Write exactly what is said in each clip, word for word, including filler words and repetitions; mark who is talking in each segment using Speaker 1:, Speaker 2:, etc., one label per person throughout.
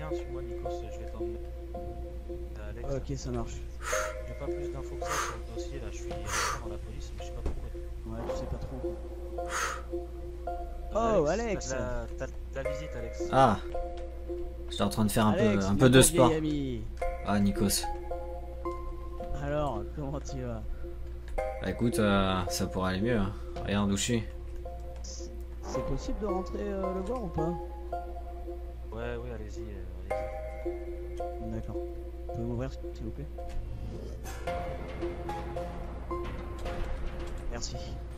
Speaker 1: viens, suis-moi Nikos, je vais t'emmener à Alex.
Speaker 2: Ok, ça marche.
Speaker 1: J'ai pas plus d'infos que ça sur le dossier là, je suis récent dans la police, mais je sais pas pourquoi.
Speaker 2: Ouais, tu sais pas trop.
Speaker 1: Euh,
Speaker 2: Oh, Alex,
Speaker 1: T'as de la, t'as de la visite, Alex.
Speaker 3: Ah, j'étais en train de faire un
Speaker 2: Alex,
Speaker 3: peu, un
Speaker 2: mon
Speaker 3: peu de
Speaker 2: bon
Speaker 3: sport.
Speaker 2: vieil ami.
Speaker 3: Ah, Nikos.
Speaker 2: Alors, comment tu vas?
Speaker 3: Bah écoute, euh, ça pourrait aller mieux. Hein. Regarde où je suis.
Speaker 2: C'est possible de rentrer euh, le voir ou pas?
Speaker 1: Ouais, oui, allez-y, euh, allez-y.
Speaker 2: D'accord. Vous pouvez m'ouvrir s'il vous plaît? Merci.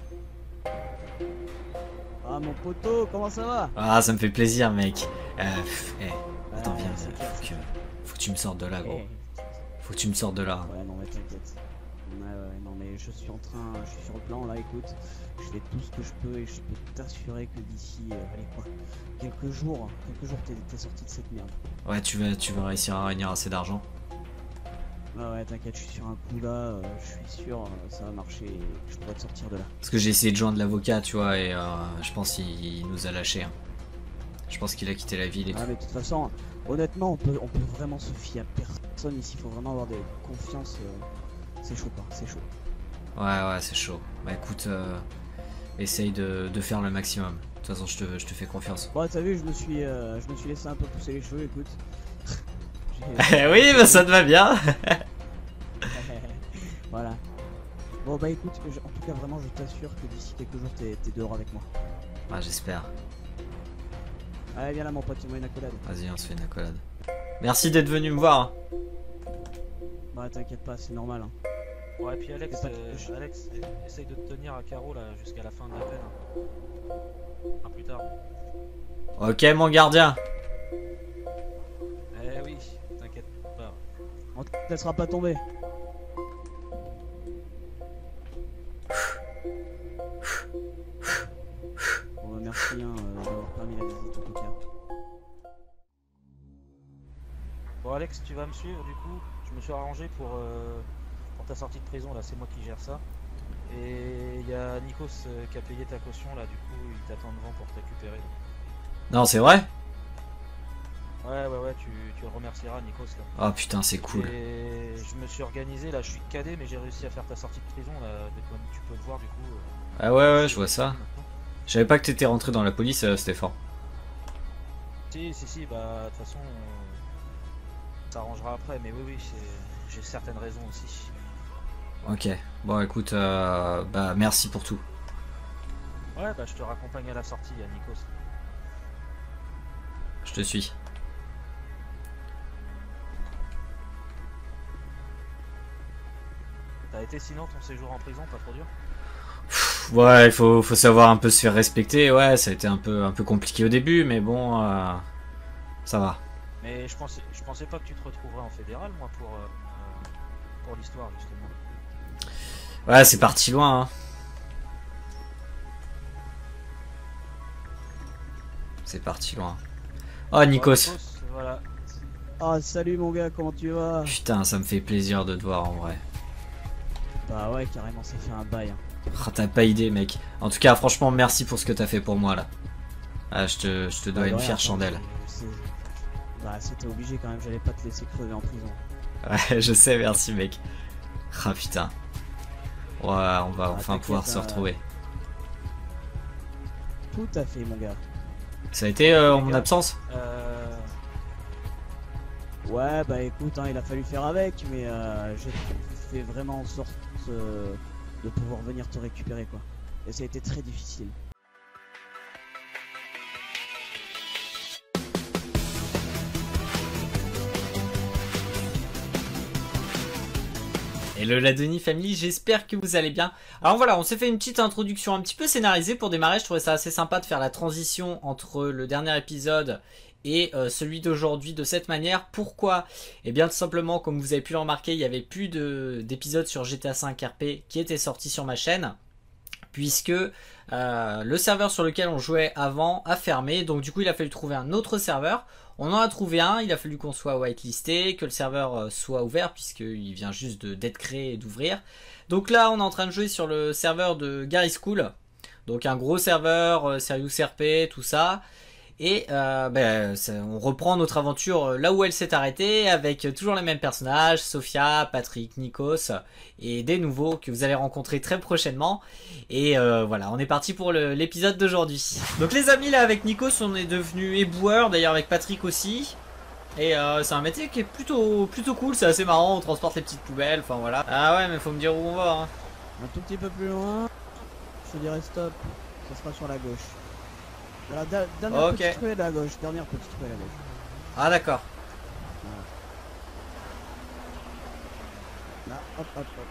Speaker 2: Ah mon poteau, comment ça va?
Speaker 3: Ah, ça me fait plaisir, mec. Euh, pff, hey, attends,
Speaker 2: Ouais,
Speaker 3: viens.
Speaker 2: c'est clair,
Speaker 3: Faut
Speaker 2: c'est
Speaker 3: que,
Speaker 2: clair.
Speaker 3: faut que tu me sortes de là, gros.
Speaker 2: Eh.
Speaker 3: Faut que tu me sortes de là.
Speaker 2: Ouais, non, mais t'inquiète. Ouais, ouais, non, mais je suis en train, je suis sur le plan là, écoute. Je fais tout ce que je peux et je peux t'assurer que d'ici, euh, allez quoi, quelques jours, quelques jours, t'es t'es sorti de cette merde.
Speaker 3: Ouais, tu vas, tu vas réussir à réunir assez d'argent.
Speaker 2: Ouais, ouais, t'inquiète, je suis sur un coup là, euh, je suis sûr, euh, ça va marcher et je pourrais te sortir de là.
Speaker 3: Parce que j'ai essayé de joindre l'avocat, tu vois, et euh, je pense qu'il il nous a lâchés. Hein. Je pense qu'il a quitté la ville et
Speaker 2: Ah,
Speaker 3: tout.
Speaker 2: mais de toute façon, honnêtement, on peut, on peut vraiment se fier à personne ici, il faut vraiment avoir des confiances. Euh, c'est chaud, quoi, c'est chaud.
Speaker 3: Ouais, ouais, c'est chaud. Bah écoute, euh, essaye de, de faire le maximum. De toute façon, je te, je te fais confiance.
Speaker 2: Bon, t'as vu, je me suis, euh, je me suis laissé un peu pousser les cheveux, écoute.
Speaker 3: Oui, bah ça te va bien.
Speaker 2: Voilà. Bon bah écoute, je- en tout cas vraiment je t'assure que d'ici quelques jours t'es t'es dehors avec moi.
Speaker 3: Ah, j'espère.
Speaker 2: Allez viens là mon pote, fais-moi une accolade.
Speaker 3: Vas-y, on se fait une accolade. Merci d'être venu me voir. Hein.
Speaker 2: Bah t'inquiète pas, c'est normal. Hein.
Speaker 1: Ouais, et puis Alex,
Speaker 2: C'est pas-
Speaker 1: euh, Alex, essaye de te tenir à carreau là jusqu'à la fin de la peine. À plus tard.
Speaker 3: Ok, mon gardien.
Speaker 1: Eh oui, t'inquiète pas.
Speaker 2: On te laissera pas tomber. Bon bah merci hein, euh, d'avoir permis la visite en tout cas.
Speaker 1: Bon Alex, tu vas me suivre du coup. Je me suis arrangé pour, euh, pour ta sortie de prison là, c'est moi qui gère ça. Et il y a Nikos euh, qui a payé ta caution là, du coup il t'attend devant pour te récupérer.
Speaker 3: Non, c'est vrai?
Speaker 1: Ouais ouais ouais, tu, tu le remercieras Nikos là.
Speaker 3: Oh putain, c'est cool.
Speaker 1: Et je me suis organisé là, je suis cadet mais j'ai réussi à faire ta sortie de prison là, de- comme tu peux le voir du coup. euh,
Speaker 3: Ah ouais, ouais, je vois ça.
Speaker 1: maintenant.
Speaker 3: Je savais pas que t'étais rentré dans la police, euh, c'était fort.
Speaker 1: Si si si, bah de toute façon on s'arrangera après, mais oui oui, c'est- j'ai certaines raisons aussi.
Speaker 3: Ok. Bon, écoute, euh, bah merci pour tout.
Speaker 1: Ouais bah je te raccompagne à la sortie à Nikos.
Speaker 3: Je te suis.
Speaker 1: T'as été sinon ton séjour en prison, pas trop dur?
Speaker 3: Pff, ouais, il faut, faut savoir un peu se faire respecter. Ouais, ça a été un peu, un peu compliqué au début, mais bon, euh, ça va.
Speaker 1: Mais je pensais, je pensais pas que tu te retrouverais en fédéral, moi, pour, euh, euh, pour l'histoire, justement.
Speaker 3: Ouais, c'est parti loin. Hein. C'est parti loin. Oh, Nikos.
Speaker 1: Bon, Nikos, voilà.
Speaker 2: Ah salut mon gars, comment tu vas?
Speaker 3: Putain, ça me fait plaisir de te voir en vrai.
Speaker 2: Bah ouais carrément ça fait un bail. Hein.
Speaker 3: Ah, t'as pas idée, mec. En tout cas, franchement, merci pour ce que t'as fait pour moi là. Ah, je te, je te dois
Speaker 2: Bah, de
Speaker 3: une
Speaker 2: rien,
Speaker 3: fière
Speaker 2: attends,
Speaker 3: chandelle.
Speaker 2: c'est- c'est- Bah c'était obligé quand même, j'allais pas te laisser crever en prison.
Speaker 3: Ouais, je sais, merci, mec. Ah putain. Ouais, on va
Speaker 2: Ah,
Speaker 3: enfin pouvoir
Speaker 2: t'inquiète,
Speaker 3: se
Speaker 2: euh,
Speaker 3: retrouver.
Speaker 2: Tout à fait mon gars.
Speaker 3: Ça a été euh, en
Speaker 1: Les
Speaker 3: mon
Speaker 1: gars.
Speaker 3: absence?
Speaker 1: Euh,
Speaker 2: Ouais bah écoute hein, il a fallu faire avec mais euh, j'ai fait vraiment en sorte euh, de pouvoir venir te récupérer quoi. Et ça a été très difficile.
Speaker 3: Hello la Denis Family, j'espère que vous allez bien. Alors voilà, on s'est fait une petite introduction un petit peu scénarisée pour démarrer. Je trouvais ça assez sympa de faire la transition entre le dernier épisode et euh, celui d'aujourd'hui de cette manière. Pourquoi? Eh bien tout simplement, comme vous avez pu le remarquer, il n'y avait plus de- d'épisodes sur G T A cinq R P qui étaient sortis sur ma chaîne. Puisque euh, le serveur sur lequel on jouait avant a fermé. Donc du coup il a fallu trouver un autre serveur. On en a trouvé un, il a fallu qu'on soit whitelisté, que le serveur euh, soit ouvert puisqu'il vient juste de- d'être créé et d'ouvrir. Donc là on est en train de jouer sur le serveur de Gary School. Donc un gros serveur, euh, Serious R P, tout ça. Et euh, ben, ça, on reprend notre aventure là où elle s'est arrêtée, avec toujours les mêmes personnages, Sophia, Patrick, Nikos, et des nouveaux que vous allez rencontrer très prochainement. Et euh, voilà, on est parti pour l'épisode d'aujourd'hui. Donc les amis, là avec Nikos, on est devenu éboueur, d'ailleurs avec Patrick aussi. Et euh, c'est un métier qui est plutôt, plutôt cool, c'est assez marrant, on transporte les petites poubelles, enfin voilà. Ah ouais, mais faut me dire où on va. Hein.
Speaker 2: Un tout petit peu plus loin, je dirais stop, ça sera sur la gauche. La dernière
Speaker 3: okay.
Speaker 2: petite ruelle à gauche, dernière petite ruelle à gauche.
Speaker 3: Ah d'accord.
Speaker 2: Là, hop, hop, hop.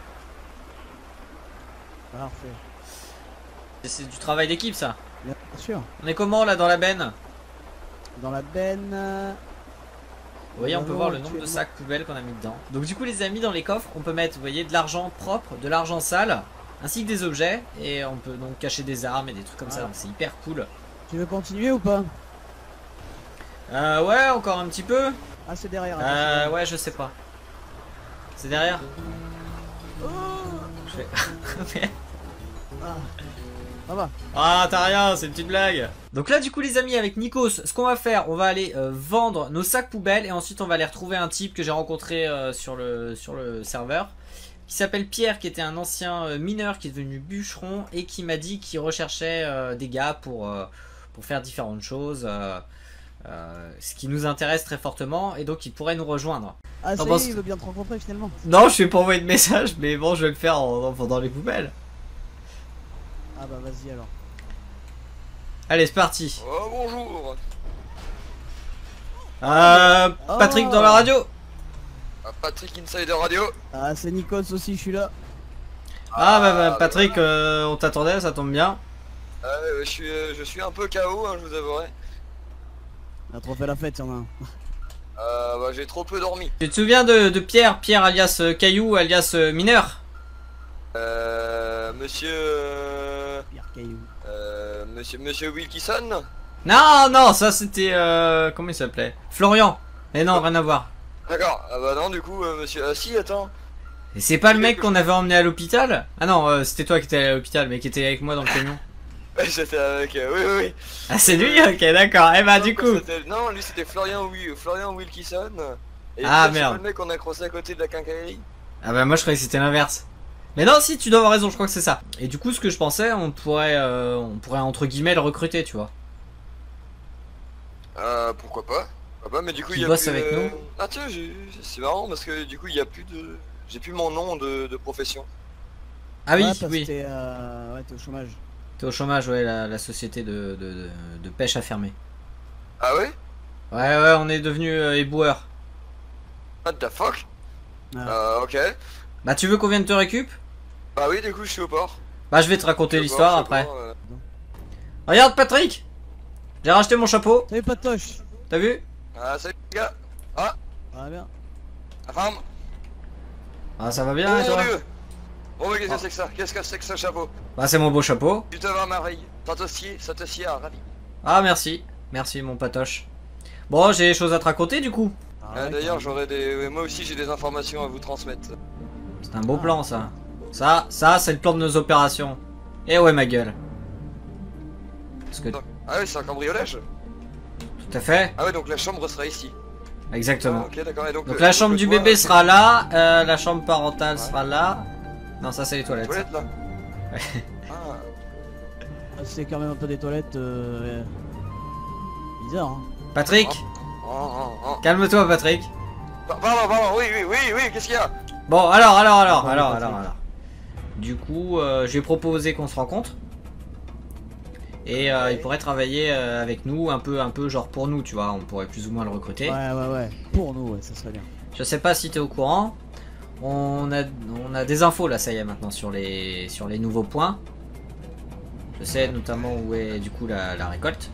Speaker 2: Parfait.
Speaker 3: C'est du travail d'équipe ça.
Speaker 2: Bien sûr.
Speaker 3: On est comment là dans la benne?
Speaker 2: Dans la benne...
Speaker 3: Vous voyez, on peut voir le nombre de sacs poubelles qu'on a mis dedans. Donc du coup les amis, dans les coffres, on peut mettre, vous voyez, de l'argent propre, de l'argent sale, ainsi que des objets. Et on peut donc cacher des armes et des trucs comme voilà. Ça, donc c'est hyper cool.
Speaker 2: Tu veux continuer ou pas?
Speaker 3: Euh ouais, encore un petit peu.
Speaker 2: Ah c'est derrière.
Speaker 3: Euh ouais, je sais pas. C'est derrière.
Speaker 2: Oh
Speaker 3: je fais...
Speaker 2: ah. Ça va.
Speaker 3: Ah t'as rien, c'est une petite blague. Donc là du coup les amis, avec Nikos, ce qu'on va faire, on va aller euh, vendre nos sacs poubelles. Et ensuite on va aller retrouver un type que j'ai rencontré euh, sur, le, sur le serveur, qui s'appelle Pierre, qui était un ancien euh, mineur, qui est devenu bûcheron. Et qui m'a dit qu'il recherchait euh, des gars pour, euh, pour faire différentes choses, euh, euh, ce qui nous intéresse très fortement. Et donc il pourrait nous rejoindre.
Speaker 2: Ah ça y est, il veut bien te rencontrer finalement.
Speaker 3: Non, je vais pas envoyer de message, mais bon, je vais le faire en, en vendant les poubelles.
Speaker 2: Ah bah vas-y alors.
Speaker 3: Allez, c'est parti.
Speaker 4: Oh bonjour.
Speaker 3: Euh, Patrick oh. Dans la radio.
Speaker 4: Ah, Patrick Insider Radio.
Speaker 2: Ah c'est Nikos aussi, je suis là.
Speaker 3: Ah bah, bah Patrick, bah, euh, on t'attendait, ça tombe bien.
Speaker 4: Ah, euh, je, suis, euh, je suis un peu K O, hein, je vous avouerai.
Speaker 2: On a trop fait la fête, y'en a un.
Speaker 4: Euh, bah j'ai trop peu dormi.
Speaker 3: Tu te souviens de, de Pierre, Pierre alias euh, Caillou, alias euh, Mineur?
Speaker 4: Euh, monsieur... Euh,
Speaker 2: Pierre Caillou.
Speaker 4: Euh, monsieur, monsieur Wilkinson.
Speaker 3: Non, non, ça c'était... Euh, comment il s'appelait? Florian. Mais non, oh. Rien à voir.
Speaker 4: D'accord, ah bah non du coup, euh, monsieur... Ah si, attends.
Speaker 3: Et c'est pas le mec qu'on avait emmené à l'hôpital? Ah non, euh, c'était toi qui étais à l'hôpital, mais qui était avec moi dans le camion.
Speaker 4: J'étais avec... Euh, oui, oui, oui.
Speaker 3: Ah c'est lui? Ok, d'accord. Eh bah non, du coup...
Speaker 4: Non, lui c'était Florian, oui, Florian Wilkinson. Et
Speaker 3: ah merde.
Speaker 4: C'est le mec qu'on a croisé à côté de la quincaillerie.
Speaker 3: Ah bah moi je croyais que c'était l'inverse. Mais non, si, tu dois avoir raison, je crois que c'est ça. Et du coup, ce que je pensais, on pourrait, euh, on pourrait entre guillemets le recruter, tu vois.
Speaker 4: Euh, pourquoi pas? Pourquoi pas, mais du coup,
Speaker 3: il
Speaker 4: y a
Speaker 3: bosse
Speaker 4: plus,
Speaker 3: avec
Speaker 4: euh...
Speaker 3: nous.
Speaker 4: Ah tiens, c'est marrant parce que du coup, il y a plus de... J'ai plus mon nom de, de profession.
Speaker 3: Ah oui,
Speaker 2: ouais, parce
Speaker 3: oui.
Speaker 2: T'es euh... ouais, au chômage.
Speaker 3: T'es au chômage, ouais, la, la société de, de, de, de pêche a fermé.
Speaker 4: Ah ouais?
Speaker 3: Ouais, ouais, on est devenu euh, éboueur.
Speaker 4: What the fuck?
Speaker 2: Ah.
Speaker 4: Euh, ok.
Speaker 3: Bah tu veux qu'on vienne te récup?
Speaker 4: Bah oui, du coup, je suis au port.
Speaker 3: Bah je vais te raconter l'histoire après.
Speaker 4: Port, euh...
Speaker 3: Regarde Patrick, j'ai racheté mon chapeau.
Speaker 2: Salut Patoche.
Speaker 3: T'as vu?
Speaker 4: Ah salut les gars. Ah.
Speaker 2: Ah bien.
Speaker 4: La femme.
Speaker 3: Ah ça va bien
Speaker 4: oh,
Speaker 3: et toi?
Speaker 4: Mon Dieu. Oh mais qu'est-ce que
Speaker 3: ah.
Speaker 4: c'est que ça? Qu'est-ce que c'est que ce chapeau?
Speaker 3: Bah c'est mon beau chapeau.
Speaker 4: Tu te vas Marie. Ça te sied, ça te sied à ravi.
Speaker 3: Ah merci, merci mon patoche. Bon j'ai des choses à te raconter du coup.
Speaker 4: Ah, euh, D'ailleurs j'aurais des... Moi aussi j'ai des informations à vous transmettre.
Speaker 3: C'est un beau ah. plan ça. Ça, ça c'est le plan de nos opérations. Eh ouais ma gueule. Parce que...
Speaker 4: Ah oui, c'est un cambriolage.
Speaker 3: Tout à fait.
Speaker 4: Ah ouais, donc la chambre sera ici.
Speaker 3: Exactement.
Speaker 4: Ah, okay, et donc,
Speaker 3: donc
Speaker 4: euh,
Speaker 3: la chambre
Speaker 4: donc,
Speaker 3: du
Speaker 4: toi,
Speaker 3: bébé
Speaker 4: euh,
Speaker 3: sera là, euh, la chambre parentale
Speaker 4: ouais.
Speaker 3: sera là. Non ça c'est les toilettes.
Speaker 4: Les toilettes là.
Speaker 3: Ouais.
Speaker 4: Ah.
Speaker 2: C'est quand même un peu des toilettes euh... bizarres hein.
Speaker 3: Patrick
Speaker 4: oh, oh, oh.
Speaker 3: Calme-toi Patrick.
Speaker 4: Pardon, pardon, oui, oui, oui, oui, qu'est-ce qu'il y a?
Speaker 3: Bon alors, alors, alors, alors, alors, alors, alors. Du coup, euh, j'ai proposé qu'on se rencontre. Et euh, ouais. il pourrait travailler euh, avec nous, un peu, un peu genre pour nous, tu vois. On pourrait plus ou moins le recruter.
Speaker 2: Ouais, ouais, ouais. Pour nous, ouais, ça serait bien.
Speaker 3: Je sais pas si t'es au courant. On a, on a des infos là, ça y est maintenant sur les, sur les nouveaux points. Je sais notamment où est du coup la, la récolte.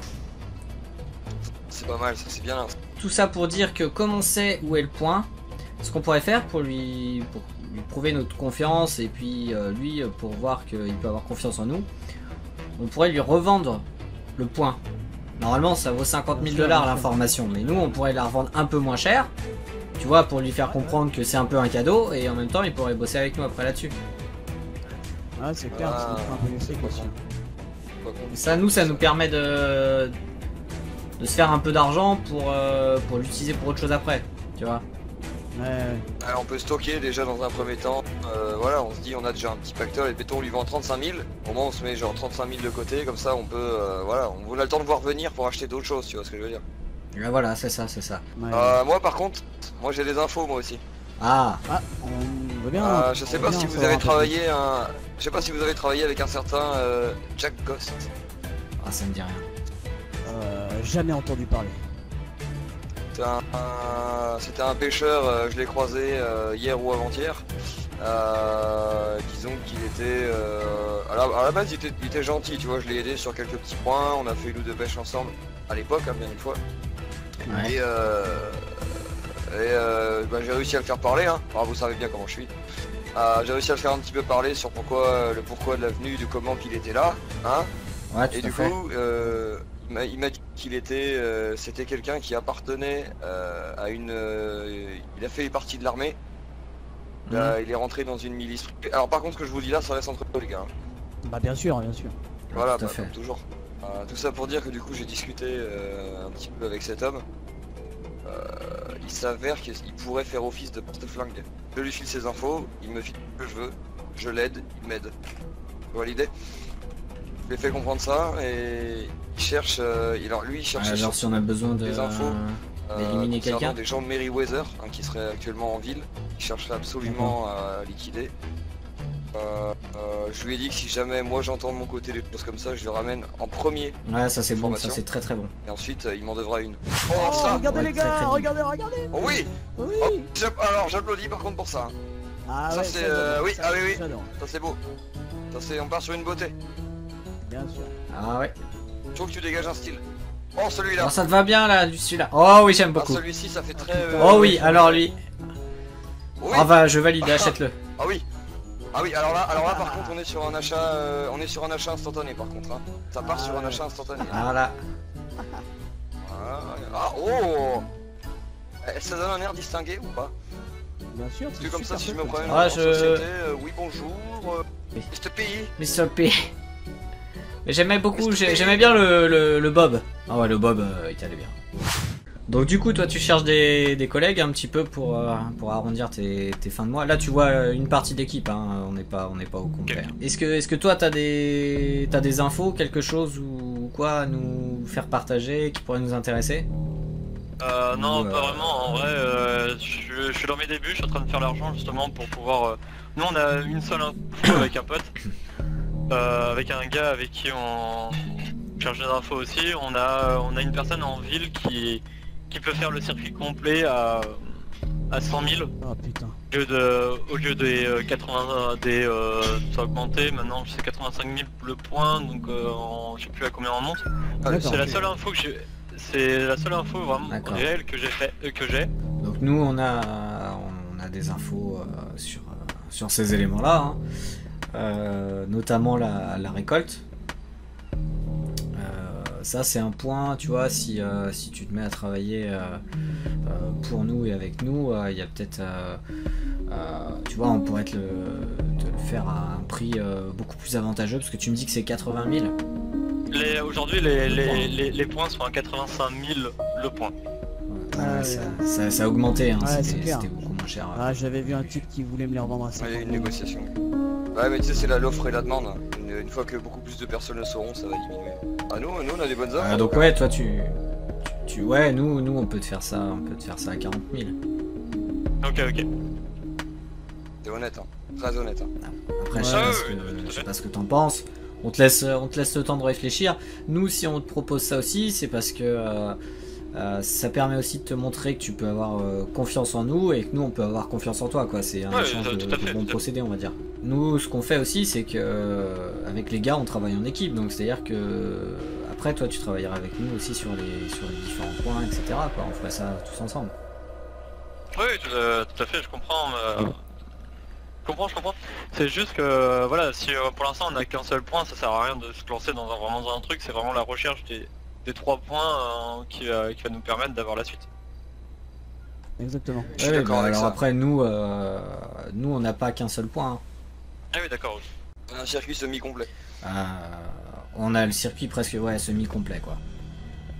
Speaker 4: C'est pas mal, ça c'est bien.
Speaker 3: Tout ça pour dire que comme on sait où est le point, ce qu'on pourrait faire pour lui, pour lui prouver notre confiance et puis euh, lui pour voir qu'il peut avoir confiance en nous, on pourrait lui revendre le point. Normalement ça vaut cinquante mille dollars l'information, mais nous on pourrait la revendre un peu moins cher, tu vois, pour lui faire comprendre que c'est un peu un cadeau et en même temps il pourrait bosser avec nous après là-dessus.
Speaker 2: Ah c'est clair,
Speaker 4: ah,
Speaker 2: c'est un peu aussi quoi.
Speaker 3: Ça nous ça nous permet de de se faire un peu d'argent pour, euh, pour l'utiliser pour autre chose après, tu vois.
Speaker 2: Ouais, ouais.
Speaker 4: Alors, on peut stocker déjà dans un premier temps, euh, voilà, on se dit on a déjà un petit pactole et mettons on lui vend trente-cinq mille, au moins on se met genre trente-cinq mille de côté, comme ça on peut, euh, voilà, on a le temps de voir venir pour acheter d'autres choses, tu vois ce que je veux dire.
Speaker 3: Et voilà, c'est ça, c'est ça.
Speaker 2: Ouais,
Speaker 4: Euh, moi par contre, moi j'ai des infos moi aussi.
Speaker 3: Ah,
Speaker 2: Ah, on va bien.
Speaker 4: Euh, je sais
Speaker 2: on
Speaker 4: pas
Speaker 2: va
Speaker 4: si
Speaker 2: bien
Speaker 4: vous
Speaker 2: savoir
Speaker 4: avez
Speaker 2: un peu
Speaker 4: travaillé un... Je sais pas si vous avez travaillé avec un certain euh, Jack Ghost.
Speaker 3: ah, ça me dit rien.
Speaker 2: plus. Euh, jamais entendu parler.
Speaker 4: C'était un, un- c'était un pêcheur, euh, je l'ai croisé euh, hier ou avant-hier. Euh, disons qu'il était... euh, à, la, à la base il était, il était gentil, tu vois, je l'ai aidé sur quelques petits points, on a fait une ou deux pêches ensemble, à l'époque, hein, bien une fois.
Speaker 3: Ouais.
Speaker 4: Et, euh, et euh, bah, j'ai réussi à le faire parler, hein. Alors, vous savez bien comment je suis. Euh, j'ai réussi à le faire un petit peu parler sur pourquoi, le pourquoi de la venue, de comment qu'il était là, hein.
Speaker 3: Ouais, tout
Speaker 4: Et
Speaker 3: à
Speaker 4: du
Speaker 3: fait.
Speaker 4: coup, euh, il m'a- il m'a dit qu'il était, euh, c'était quelqu'un qui appartenait euh, à une, euh, il a fait partie de l'armée.
Speaker 3: Mhm.
Speaker 4: Euh, il est rentré dans une milice. Alors par contre, ce que je vous dis là, ça reste entre eux les gars. hein.
Speaker 2: Bah bien sûr, bien sûr.
Speaker 4: Voilà,
Speaker 3: tout à
Speaker 4: bah,
Speaker 3: fait.
Speaker 4: comme toujours. Euh, tout ça pour dire que du coup, j'ai discuté euh, un petit peu avec cet homme. Euh, il s'avère qu'il pourrait faire office de porte-flingue. Je lui file ses infos, il me file ce que je veux, je l'aide, il m'aide. Vous voyez l'idée? Je lui ai fait comprendre ça et il cherche, euh, il- alors lui il cherche
Speaker 3: Ah, genre si on a besoin de
Speaker 4: des infos,
Speaker 3: d'éliminer
Speaker 4: concernant
Speaker 3: quelqu'un.
Speaker 4: des gens de Merryweather hein, qui seraient actuellement en ville, qui chercheraient absolument à liquider. Euh, euh, je lui ai dit que si jamais moi j'entends de mon côté des choses comme ça, je le ramène en premier
Speaker 3: Ouais, ça c'est bon, ça
Speaker 4: Information.
Speaker 3: c'est très très bon.
Speaker 4: et ensuite euh, il m'en devra une. Oh,
Speaker 2: Oh,
Speaker 4: ça
Speaker 2: regardez
Speaker 3: ouais,
Speaker 2: les
Speaker 3: très,
Speaker 2: gars,
Speaker 3: très bien.
Speaker 2: regardez, regardez.
Speaker 4: Oh oui
Speaker 2: Oui.
Speaker 4: Oh, j'app- Alors j'applaudis par contre pour ça. hein.
Speaker 2: Ah
Speaker 4: ça,
Speaker 2: ouais,
Speaker 4: c'est,
Speaker 2: j'adore,
Speaker 4: euh, oui,
Speaker 2: ça,
Speaker 4: ah oui, oui.
Speaker 2: j'adore.
Speaker 4: Ça c'est beau. Ça c'est, on part sur une beauté.
Speaker 2: Bien sûr.
Speaker 3: Ah ouais.
Speaker 4: Je trouve que tu dégages un style. Oh celui-là.
Speaker 3: Alors ça te va bien là, celui-là. Oh oui, j'aime
Speaker 4: Ah,
Speaker 3: beaucoup.
Speaker 4: celui-ci ça fait très... euh,
Speaker 3: Oh oui, alors lui.
Speaker 4: Oui.
Speaker 3: Ah bah je valide, achète-le.
Speaker 4: Ah oui. Ah oui, alors là, alors là par contre on est sur un achat, euh, on est sur un achat instantané par contre. Hein. Ça part
Speaker 2: Ah
Speaker 4: sur un
Speaker 2: ouais.
Speaker 4: achat instantané.
Speaker 3: Voilà.
Speaker 4: Ah, ah, oh Eh, ça donne un air distingué ou pas?
Speaker 2: Bien sûr.
Speaker 4: Parce que
Speaker 2: c'est
Speaker 4: comme ça
Speaker 2: super
Speaker 4: si je me
Speaker 2: cool,
Speaker 4: promène
Speaker 2: comme
Speaker 3: Ah,
Speaker 4: en
Speaker 3: je-
Speaker 4: société, euh, oui bonjour, euh,
Speaker 3: Oui.
Speaker 4: mister Pays.
Speaker 3: mister P. Mais j'aimais beaucoup,
Speaker 4: mister
Speaker 3: j'ai-
Speaker 4: P.
Speaker 3: j'aimais bien le, le, le Bob. Ah ouais, le Bob, euh, il allait bien. Donc du coup, toi tu cherches des, des collègues un petit peu pour, euh, pour arrondir tes, tes fins de mois. Là tu vois euh, une partie d'équipe, hein, on n'est pas, on n'est pas au complet. Est-ce que, est-ce que toi t'as des, t'as des infos, quelque chose ou quoi à nous faire partager qui pourrait nous intéresser?
Speaker 5: Euh, non,
Speaker 3: Ou, euh,
Speaker 5: pas vraiment. En vrai, euh, je, je suis dans mes débuts, je suis en train de faire l'argent justement pour pouvoir. euh, Nous, on a une seule info avec un pote, euh, avec un gars avec qui on cherche des infos aussi. On a, on a une personne en ville qui, qui peut faire le circuit complet à, à cent mille.
Speaker 2: Oh putain.
Speaker 5: Au lieu, de, au lieu des euh, quatre-vingts, des, euh, ça a augmenté, maintenant c'est quatre-vingt-cinq mille le point, donc euh, en- je sais plus à combien on monte.
Speaker 4: Ah,
Speaker 2: D'accord.
Speaker 5: C'est la
Speaker 4: ok.
Speaker 5: seule info que j'ai, c'est la seule info vraiment
Speaker 3: D'accord.
Speaker 5: réelle que j'ai fait, euh, que j'ai.
Speaker 3: Donc nous on a, on a des infos euh, sur, euh, sur ces éléments-là, hein. Euh, notamment la, la récolte. Euh, ça c'est un point, tu vois, si, euh, si tu te mets à travailler euh, euh, pour nous et avec nous, euh, il y a peut-être, euh, euh, tu vois, on pourrait te le, te le faire à un prix euh, beaucoup plus avantageux, parce que tu me dis que c'est quatre-vingt mille.
Speaker 5: Les- Aujourd'hui, les, les, les, les points sont à quatre-vingt-cinq mille le point.
Speaker 3: Ouais,
Speaker 2: Ouais,
Speaker 3: ça, ça- ça a augmenté, hein,
Speaker 2: Ouais, c'est
Speaker 3: c'était
Speaker 2: clair.
Speaker 3: c'était beaucoup moins cher.
Speaker 2: Ah, j'avais vu un type qui voulait me les revendre à
Speaker 4: Ouais, il y a
Speaker 2: cinquante
Speaker 4: une
Speaker 2: mille.
Speaker 4: négociation. Ouais mais tu sais c'est la l'offre et la demande. Une, une fois que beaucoup plus de personnes le sauront, ça va diminuer. Ah nous, nous on a des bonnes offres.
Speaker 3: Euh, donc ouais, toi tu, tu, tu- ouais, nous, nous on peut te faire ça, on peut te faire ça à quarante mille.
Speaker 5: Ok, ok.
Speaker 4: C'est honnête, hein. Très honnête. Hein.
Speaker 3: Après, je
Speaker 5: Ouais,
Speaker 3: sais, pas
Speaker 5: ouais,
Speaker 3: ce que,
Speaker 5: ouais, tout à
Speaker 3: je sais
Speaker 5: fait.
Speaker 3: pas ce que t'en penses. On te laisse, on te laisse le temps de réfléchir. Nous, si on te propose ça aussi, c'est parce que euh, euh, ça permet aussi de te montrer que tu peux avoir euh, confiance en nous et que nous, on peut avoir confiance en toi, quoi. C'est un
Speaker 5: Ouais,
Speaker 3: échange
Speaker 5: tout
Speaker 3: de,
Speaker 5: à
Speaker 3: de
Speaker 5: fait,
Speaker 3: bons
Speaker 5: tout à
Speaker 3: procédés, on va dire. Nous, ce qu'on fait aussi, c'est que euh, avec les gars, on travaille en équipe. Donc, c'est-à-dire que après, toi, tu travailleras avec nous aussi sur les, sur les différents points, et cetera, quoi. On ferait ça tous ensemble.
Speaker 5: Oui, tout, à- tout à fait, je comprends. mais, euh, Je comprends, je comprends. C'est juste que, voilà, si euh, pour l'instant on n'a qu'un seul point, ça sert à rien de se lancer dans un, vraiment dans un truc, c'est vraiment la recherche des, des trois points euh, qui, va- qui va nous permettre d'avoir la suite.
Speaker 2: Exactement.
Speaker 4: Je suis
Speaker 3: Ouais,
Speaker 4: d'accord
Speaker 3: bah,
Speaker 4: avec
Speaker 3: alors
Speaker 4: ça.
Speaker 3: après, nous, euh, nous, on n'a pas qu'un seul point, hein.
Speaker 5: Ah oui, d'accord.
Speaker 4: Un circuit semi-complet.
Speaker 3: Euh, on a le circuit presque ouais, semi-complet quoi.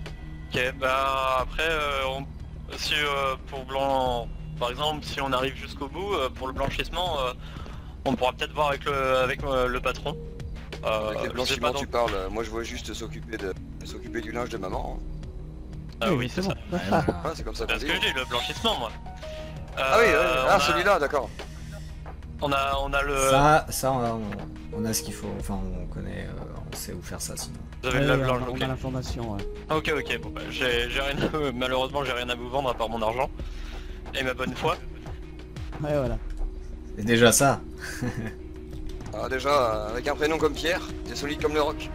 Speaker 5: Ok, bah après, euh, on... si euh, pour blanc, par exemple, si on arrive jusqu'au bout, euh, pour le blanchissement, euh, on pourra peut-être voir avec le, avec euh, le patron. Euh,
Speaker 4: Avec les
Speaker 5: je sais
Speaker 4: blanchiments
Speaker 5: pas dans-
Speaker 4: tu parles, euh, moi je vois juste s'occuper de s'occuper du linge de maman. hein.
Speaker 5: Ah oui, c'est ça.
Speaker 3: Ouais, voilà.
Speaker 4: Ouais, c'est comme ça qu'on
Speaker 5: C'est ce
Speaker 4: dit.
Speaker 5: que je dis, le blanchissement, moi.
Speaker 4: Ah oui, ouais,
Speaker 5: Euh,
Speaker 4: ah
Speaker 5: on a-
Speaker 4: celui-là, d'accord.
Speaker 5: On a, on a le...
Speaker 3: Ça, ça on, a, on- on a ce qu'il faut, enfin on connaît, euh, on sait où faire ça sinon.
Speaker 5: Vous avez
Speaker 2: Ouais,
Speaker 5: le
Speaker 2: on
Speaker 5: blanc,
Speaker 2: a- on
Speaker 5: ok.
Speaker 2: a l'information, ouais.
Speaker 5: Ok, ok, bon bah, j'ai j'ai rien à... malheureusement j'ai rien à vous vendre à part mon argent. Et ma bonne foi.
Speaker 2: Ouais, voilà.
Speaker 3: C'est déjà ça.
Speaker 4: Ah, déjà, euh, avec un prénom comme Pierre, t'es solide comme le roc.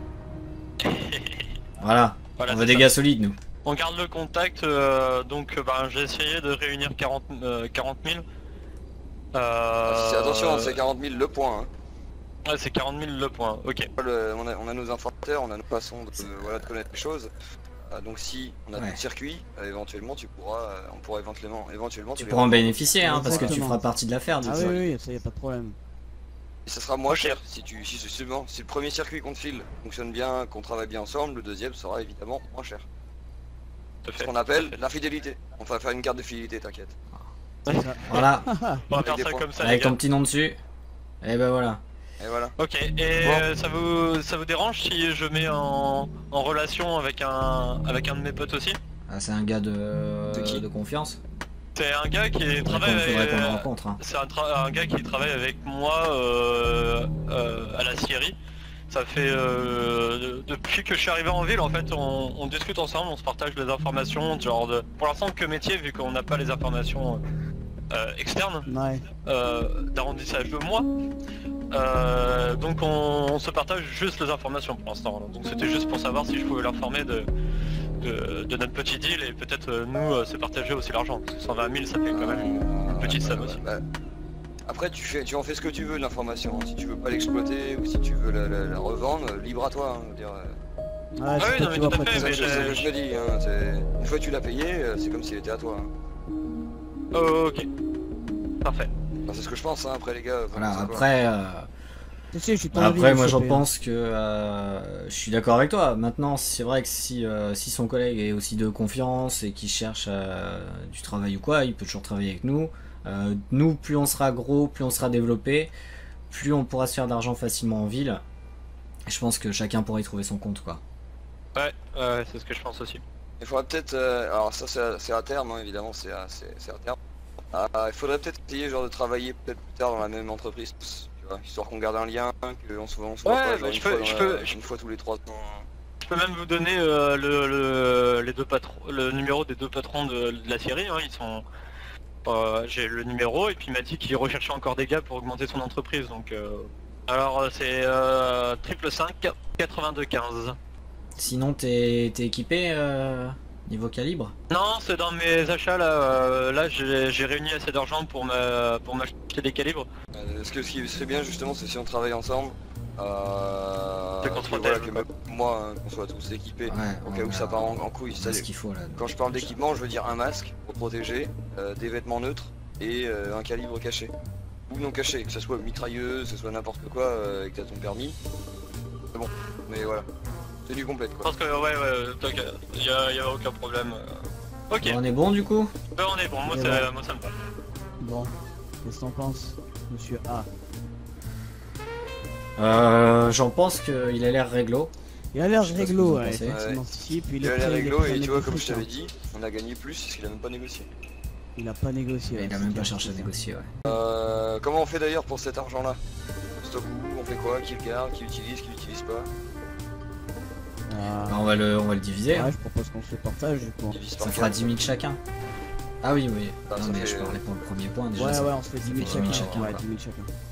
Speaker 3: Voilà,
Speaker 5: Voilà,
Speaker 3: on
Speaker 5: c'est
Speaker 3: veut des
Speaker 5: ça.
Speaker 3: gars solides nous.
Speaker 5: On garde le contact, euh, donc euh, bah, j'ai essayé de réunir quarante, euh, quarante mille. Euh...
Speaker 4: Ah, c'est- attention, c'est quarante mille le point. Hein.
Speaker 5: Ouais, c'est quarante mille le point, ok.
Speaker 4: Le- on, a, on a nos informateurs, on a nos façons de, de- voilà, de connaître les choses. Euh, donc si on a
Speaker 3: Ouais.
Speaker 4: le circuit, euh, éventuellement tu pourras, euh, on pourra éventuellement, éventuellement
Speaker 3: Tu
Speaker 4: les
Speaker 3: pourras en
Speaker 4: revendre.
Speaker 3: bénéficier hein, parce que tu
Speaker 2: Exactement.
Speaker 3: feras partie de l'affaire du
Speaker 2: Ah
Speaker 3: coup.
Speaker 2: oui, oui, ça y a pas de problème.
Speaker 4: Et ça sera moins
Speaker 5: Ok.
Speaker 4: cher si tu, si, si, bon, si le premier circuit qu'on te file fonctionne bien, qu'on travaille bien ensemble, le deuxième sera évidemment moins cher.
Speaker 5: Tout à
Speaker 4: Ce
Speaker 5: fait.
Speaker 4: qu'on appelle la fidélité. On va faire une carte de fidélité, t'inquiète.
Speaker 2: C'est ça.
Speaker 3: Voilà,
Speaker 5: On va
Speaker 4: Avec
Speaker 5: faire
Speaker 4: des
Speaker 5: ça
Speaker 4: points.
Speaker 5: comme ça les
Speaker 3: avec
Speaker 5: gars.
Speaker 3: ton petit nom dessus. Et ben voilà.
Speaker 4: Et voilà.
Speaker 5: Ok, et euh, ça vous ça vous dérange si je mets en, en relation avec un avec un de mes potes aussi?
Speaker 3: Ah, c'est un gars de,
Speaker 4: De qui
Speaker 3: de confiance.
Speaker 5: C'est un gars qui
Speaker 3: Il
Speaker 5: travaille avec,
Speaker 3: faudrait qu'on le
Speaker 5: euh,
Speaker 3: rencontre. Hein.
Speaker 5: c'est un, tra- un gars qui travaille avec moi euh, euh, à la Syrie. Ça fait euh, de- depuis que je suis arrivé en ville en fait on, on discute ensemble, on se partage des informations, genre de pour l'instant que métier vu qu'on n'a pas les informations euh, externes
Speaker 2: Ouais.
Speaker 5: euh, d'arrondissage de moi. Euh, donc on, on se partage juste les informations pour l'instant. Donc c'était juste pour savoir si je pouvais l'informer de, de, de notre petit deal et peut-être euh, nous euh, se partager aussi l'argent. Parce que cent vingt mille ça fait quand même une petite somme aussi.
Speaker 4: Bah, après tu fais, tu en fais ce que tu veux de l'information. hein. Si tu veux pas l'exploiter ou si tu veux la, la- la revendre, euh, libre à toi. hein, je veux dire, euh,
Speaker 2: Ouais,
Speaker 5: oui,
Speaker 2: c'est
Speaker 5: non,
Speaker 2: toi,
Speaker 5: mais
Speaker 2: tu vois,
Speaker 5: tout à
Speaker 2: après,
Speaker 5: fait,
Speaker 4: c'est
Speaker 5: mais
Speaker 4: ça que je- c'est ce que
Speaker 5: j'ai-
Speaker 4: je me dis. hein, c'est- Une fois que tu l'as payé, euh, c'est comme s'il était à toi. hein.
Speaker 5: Oh, ok. Parfait.
Speaker 4: Enfin, c'est ce que je pense. hein, Après les gars. vous
Speaker 3: Voilà,
Speaker 4: pensez quoi
Speaker 3: après, euh,
Speaker 2: Si, si, je suis de ton avis,
Speaker 3: après moi
Speaker 2: je
Speaker 3: j'en
Speaker 2: sais, hein.
Speaker 3: pense que euh, je suis d'accord avec toi. Maintenant, c'est vrai que si, euh, si son collègue est aussi de confiance et qu'il cherche euh, du travail ou quoi, il peut toujours travailler avec nous. Euh, nous, plus on sera gros, plus on sera développé, plus on pourra se faire d'argent facilement en ville. Je pense que chacun pourra y trouver son compte, quoi.
Speaker 5: Ouais, ouais, c'est ce que je pense aussi.
Speaker 4: Il faudrait peut-être, euh, alors ça c'est à, c'est à terme, hein, évidemment, c'est à, c'est- c'est à terme. Ah, il faudrait peut-être essayer genre de travailler peut-être plus tard dans la même entreprise, tu vois, histoire qu'on garde un lien, qu'on se voit, on se voit
Speaker 5: Ouais,
Speaker 4: pas,
Speaker 5: bah,
Speaker 4: genre
Speaker 5: je
Speaker 4: une,
Speaker 5: peux-
Speaker 4: fois dans
Speaker 5: je
Speaker 4: la-
Speaker 5: peux- je-
Speaker 4: une fois tous les trois ans.
Speaker 5: Je peux même vous donner euh, le, le- les deux patrons, le numéro des deux patrons de, de la série. Hein, ils sont, euh, j'ai le numéro et puis il m'a dit qu'il recherchait encore des gars pour augmenter son entreprise. Donc, euh, alors euh, c'est euh, triple cinq quatre-vingt-deux quinze.
Speaker 3: Sinon, t'es t'es équipé euh, niveau calibre?
Speaker 5: Non, c'est dans mes achats là. euh, là, j'ai j'ai réuni assez d'argent pour me pour m'acheter des calibres.
Speaker 4: Euh, ce, que, ce qui serait bien justement, c'est si on travaille ensemble, euh,
Speaker 5: C'est qu'on se
Speaker 4: que, voilà,
Speaker 5: protège,
Speaker 4: que
Speaker 5: quoi.
Speaker 4: même moi, hein, qu'on soit tous équipés,
Speaker 3: Ouais,
Speaker 4: au
Speaker 3: on
Speaker 4: cas où
Speaker 3: a-
Speaker 4: ça part en, en couille.
Speaker 3: c'est
Speaker 4: c'est-à-dire-
Speaker 3: ce qu'il faut là.
Speaker 4: Quand je parle d'équipement, je veux dire un masque pour protéger, euh, des vêtements neutres et euh, un calibre caché. Ou non caché, que ce soit mitrailleuse, que ce soit n'importe quoi euh, et que t'as ton permis. C'est bon, mais voilà. C'est du complète
Speaker 5: Je
Speaker 4: quoi.
Speaker 5: pense que ouais, ouais, t'inquiète, y a, y a aucun problème. euh. Ok,
Speaker 3: Bon, on est bon du coup?
Speaker 5: ben, on est bon. Moi,
Speaker 2: Et
Speaker 5: ça,
Speaker 2: voilà.
Speaker 5: moi ça me va.
Speaker 2: Bon, qu'est-ce que t'en penses, monsieur A?
Speaker 3: Euh, J'en pense qu'il a l'air réglo.
Speaker 2: Il a l'air
Speaker 3: Je sais pas ce que
Speaker 2: réglo,
Speaker 3: vous en
Speaker 2: ouais,
Speaker 3: pensez.
Speaker 2: effectivement. Si, puis il
Speaker 4: Il
Speaker 2: est
Speaker 4: a
Speaker 2: prêt,
Speaker 4: l'air
Speaker 2: il est
Speaker 4: réglo
Speaker 2: prêt à
Speaker 4: et tu
Speaker 2: mettre
Speaker 4: vois
Speaker 2: des
Speaker 4: comme je
Speaker 2: fric,
Speaker 4: t'avais
Speaker 2: hein.
Speaker 4: dit, on a gagné plus parce qu'il a même pas négocié.
Speaker 2: Il a pas négocié.
Speaker 3: Mais
Speaker 2: ouais,
Speaker 3: il a
Speaker 2: c'est
Speaker 3: même
Speaker 2: clair,
Speaker 3: pas cherché à
Speaker 2: c'est ça.
Speaker 3: négocier, ouais.
Speaker 4: Euh, comment on fait d'ailleurs pour cet argent là? Stock où? On fait quoi? Qui le garde? Qui l'utilise? Qui l'utilise pas?
Speaker 2: Ah,
Speaker 3: Bah, on, va le, on va le diviser. hein.
Speaker 2: ouais, je propose qu'on se partage du coup.
Speaker 4: Divise par
Speaker 3: Ça fera
Speaker 4: quatre.
Speaker 3: dix mille chacun. Ah oui, oui.
Speaker 4: Ah,
Speaker 3: non,
Speaker 4: ça
Speaker 3: mais
Speaker 4: fait,
Speaker 3: je
Speaker 4: euh,
Speaker 3: parlais pour le premier point déjà.
Speaker 2: Ouais,
Speaker 3: ça-
Speaker 2: ouais, on se fait dix mille
Speaker 3: fait dix mille
Speaker 2: chacun.
Speaker 3: chacun,
Speaker 2: Ouais,
Speaker 3: quoi.
Speaker 2: dix mille chacun.